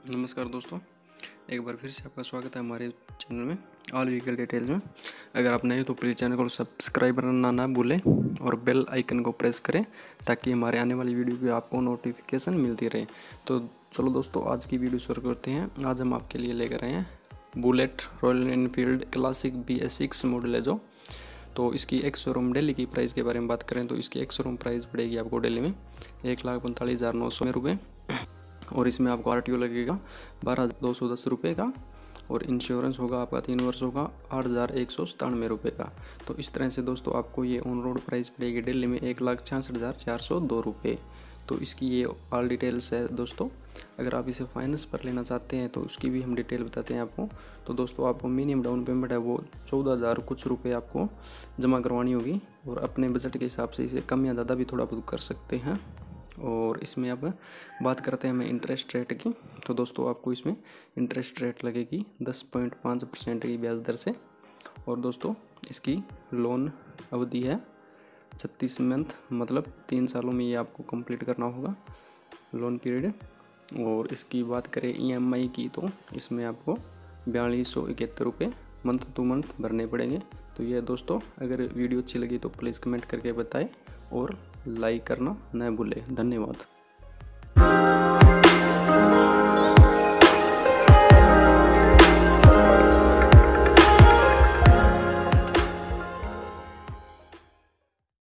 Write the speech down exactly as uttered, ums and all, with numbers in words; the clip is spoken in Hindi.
नमस्कार दोस्तों, एक बार फिर से आपका स्वागत है हमारे चैनल में ऑल व्हीकल डिटेल्स में। अगर आप नए हो तो प्लीज़ चैनल को सब्सक्राइब करना ना भूलें और बेल आइकन को प्रेस करें ताकि हमारे आने वाली वीडियो की आपको नोटिफिकेशन मिलती रहे। तो चलो दोस्तों, आज की वीडियो शुरू करते हैं। आज हम आपके लिए लेकर आए हैं bullet royal enfield classic B S six model है जो। तो इसकी एक शोरूम दिल्ली की प्राइस के बारे में बात करें तो इसकी एक शोरूम प्राइस पड़ेगी आपको दिल्ली में एक लाख पैंतालीस हज़ार नौ सौ रुपये, और इसमें आपको आर टी ओ लगेगा बारह दो सौ दस रुपये का, और इंश्योरेंस होगा आपका तीन वर्षों का आठ हज़ार एक सौ सतानवे रुपये का। तो इस तरह से दोस्तों आपको ये ऑन रोड प्राइस पड़ेगी दिल्ली में एक लाख छियासठ हज़ार चार सौ दो रुपये। तो इसकी ये ऑल डिटेल्स है दोस्तों। अगर आप इसे फाइनेंस पर लेना चाहते हैं तो उसकी भी हम डिटेल बताते हैं आपको। तो दोस्तों आपको मिनिमम डाउन पेमेंट है वो चौदह हज़ार कुछ रुपये आपको जमा करवानी होगी, और अपने बजट के हिसाब से इसे कम या ज़्यादा भी थोड़ा बहुत कर सकते हैं। और इसमें अब बात करते हैं हमें इंटरेस्ट रेट की। तो दोस्तों आपको इसमें इंटरेस्ट रेट लगेगी दस पॉइंट पाँच परसेंट की ब्याज दर से, और दोस्तों इसकी लोन अवधि है छत्तीस मंथ, मतलब तीन सालों में ये आपको कंप्लीट करना होगा लोन पीरियड। और इसकी बात करें ई एम आई की तो इसमें आपको बयालीस सौ इकहत्तर रुपये मंथ टू मंथ भरने पड़ेंगे। तो ये दोस्तों, अगर वीडियो अच्छी लगी तो प्लीज़ कमेंट करके बताएं और लाइक करना न भूलें। धन्यवाद।